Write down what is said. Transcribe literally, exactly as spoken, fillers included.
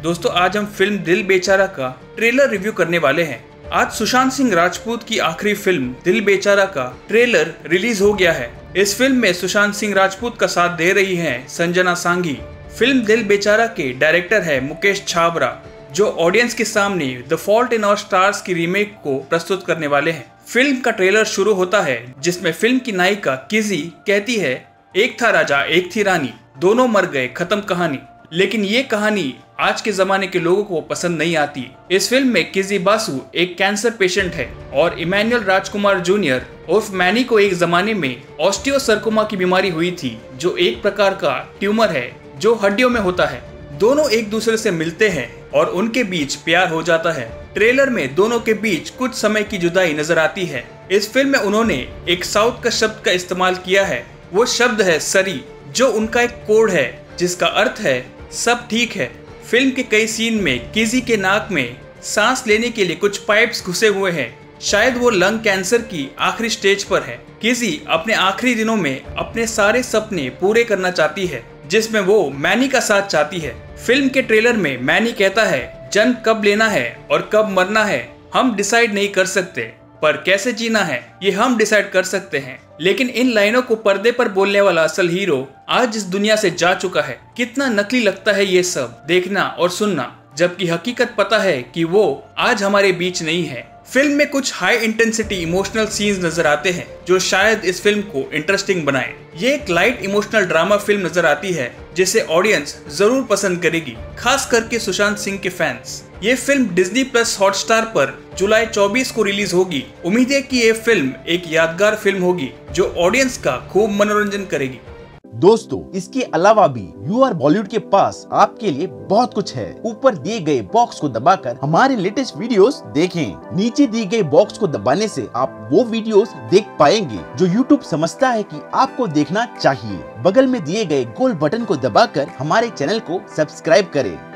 दोस्तों आज हम फिल्म दिल बेचारा का ट्रेलर रिव्यू करने वाले हैं। आज सुशांत सिंह राजपूत की आखिरी फिल्म दिल बेचारा का ट्रेलर रिलीज हो गया है। इस फिल्म में सुशांत सिंह राजपूत का साथ दे रही हैं संजना सांघी। फिल्म दिल बेचारा के डायरेक्टर है मुकेश छाबरा, जो ऑडियंस के सामने The Fault in Our Stars की रीमेक को प्रस्तुत करने वाले हैं। फिल्म का ट्रेलर शुरू होता है जिसमें फिल्म की नायिका किजी कहती है, एक था राजा एक थी रानी, दोनों मर गए खत्म कहानी। लेकिन ये कहानी आज के जमाने के लोगों को पसंद नहीं आती। इस फिल्म में किजी बासु एक कैंसर पेशेंट है और इमैनुअल राजकुमार जूनियर उर्फ मैनी को एक जमाने में ऑस्टियोसर्कोमा की बीमारी हुई थी, जो एक प्रकार का ट्यूमर है जो हड्डियों में होता है। दोनों एक दूसरे से मिलते हैं और उनके बीच प्यार हो जाता है। ट्रेलर में दोनों के बीच कुछ समय की जुदाई नजर आती है। इस फिल्म में उन्होंने एक साउथ का शब्द का इस्तेमाल किया है। वो शब्द है सरी, जो उनका एक कोड है जिसका अर्थ है सब ठीक है। फिल्म के कई सीन में किजी के नाक में सांस लेने के लिए कुछ पाइप्स घुसे हुए हैं। शायद वो लंग कैंसर की आखिरी स्टेज पर है। किजी अपने आखिरी दिनों में अपने सारे सपने पूरे करना चाहती है, जिसमें वो मैनी का साथ चाहती है। फिल्म के ट्रेलर में मैनी कहता है, जन्म कब लेना है और कब मरना है हम डिसाइड नहीं कर सकते, पर कैसे जीना है ये हम डिसाइड कर सकते हैं। लेकिन इन लाइनों को पर्दे पर बोलने वाला असल हीरो आज इस दुनिया से जा चुका है। कितना नकली लगता है ये सब देखना और सुनना, जबकि हकीकत पता है कि वो आज हमारे बीच नहीं है। फिल्म में कुछ हाई इंटेंसिटी इमोशनल सीन्स नजर आते हैं जो शायद इस फिल्म को इंटरेस्टिंग बनाए। ये एक लाइट इमोशनल ड्रामा फिल्म नजर आती है जिसे ऑडियंस जरूर पसंद करेगी, खास करके सुशांत सिंह के फैंस। ये फिल्म डिज्नी प्लस हॉटस्टार पर जुलाई चौबीस को रिलीज होगी। उम्मीद है कि ये फिल्म एक यादगार फिल्म होगी जो ऑडियंस का खूब मनोरंजन करेगी। दोस्तों इसके अलावा भी यू आर बॉलीवुड के पास आपके लिए बहुत कुछ है। ऊपर दिए गए बॉक्स को दबाकर हमारे लेटेस्ट वीडियोस देखें। नीचे दिए गए बॉक्स को दबाने से आप वो वीडियोस देख पाएंगे जो यूट्यूब समझता है कि आपको देखना चाहिए। बगल में दिए गए गोल बटन को दबाकर हमारे चैनल को सब्सक्राइब करें।